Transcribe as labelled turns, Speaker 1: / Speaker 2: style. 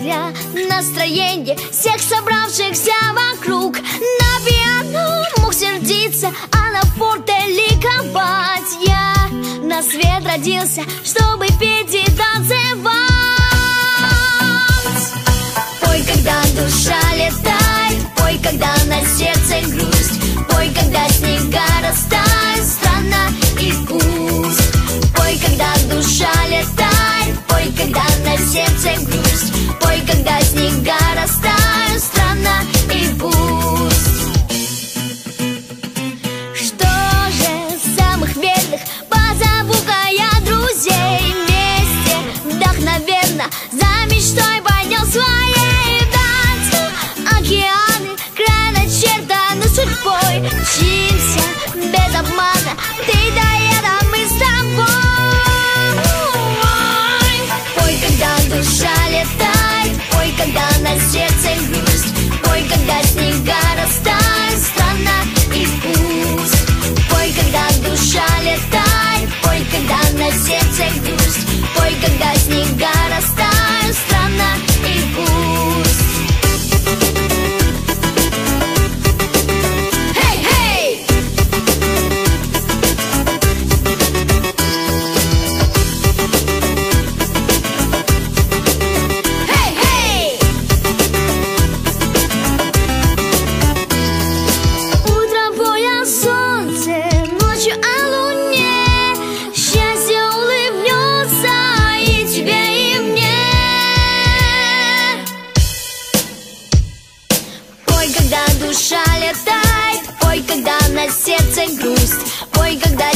Speaker 1: для настроения всех собравшихся вокруг. На пиано мог сердиться, а на форте ликовать. Я на свет родился, чтобы петь и танцевать. Пой, когда душа летает, пой, когда на сердце грусть, пой, когда снега растают, страна и пусть. Пой, когда душа летает, пой, когда на сердце грусть, пой, когда снега растают, страна и пусть. Что же, самых верных позову-ка я друзей, вместе вдохновенно за мечтой пойдем своей вдаль. Океаны, край начертаны судьбой, мчимся без обмана, ты да я, да мы с тобой. Пой, когда душа летает, пой, когда на сердце грусть, пой, когда снега растают, страна и пусть. Пой, когда душа летает, пой, когда на сердце грусть, пой, когда снега растают, страна и пусть. Душа летает, пой, когда на сердце грусть, пой, когда